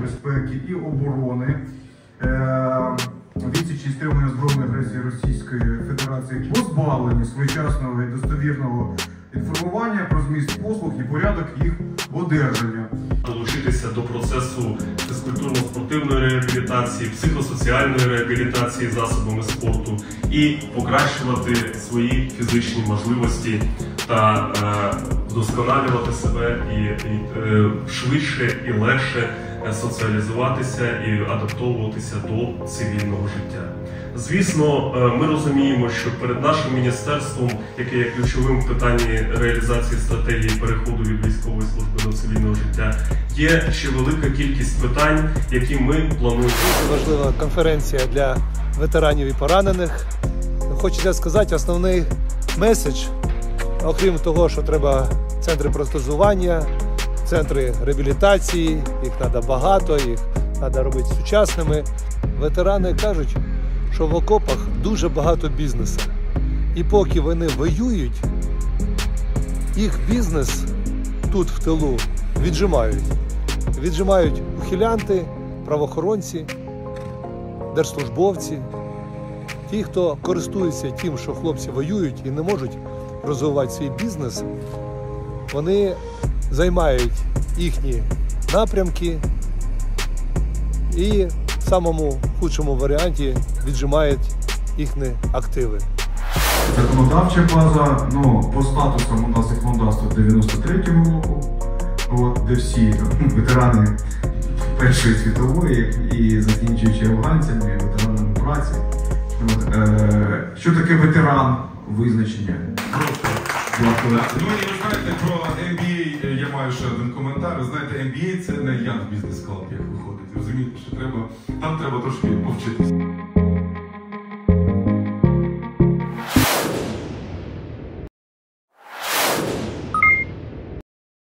безпеки і оборони, відсічі і стримування збройної агресії Російської Федерації, позбавлені своєчасного і достовірного інформування про зміст послуг і порядок їх одержання. Долучитися до процесу фізкультурно-спортивної реабілітації, психосоціальної реабілітації засобами спорту і покращувати свої фізичні можливості та вдосконалювати себе і швидше і легше соціалізуватися і адаптовуватися до цивільного життя. Звісно, ми розуміємо, що перед нашим міністерством, яке є ключовим в питанні реалізації стратегії переходу від військової служби до цивільного життя, є ще велика кількість питань, які ми плануємо. Це важлива конференція для ветеранів і поранених. Хочеться сказати, основний меседж, окрім того, що треба центри протезування, центри реабілітації, їх треба багато, їх треба робити сучасними. Ветерани кажуть, що в окопах дуже багато бізнесу. І поки вони воюють, їх бізнес тут в тилу віджимають. Віджимають ухилянти, правоохоронці, держслужбовці, ті, хто користується тим, що хлопці воюють і не можуть розвивати свій бізнес, вони займають їхні напрямки і в самому худшому варіанті віджимають їхні активи. Законодавча база, по статусам у нас законодавство 93-го року, де всі ветерани Першої світової і закінчуючи афганцями, і ветеранами праці. Що таке ветеран визначення? Ну і ви знаєте, про MBA я маю ще один коментар. Ви знаєте, MBA – це не Young Business Club, як виходить. Розумієте, що там треба трошки повчитися.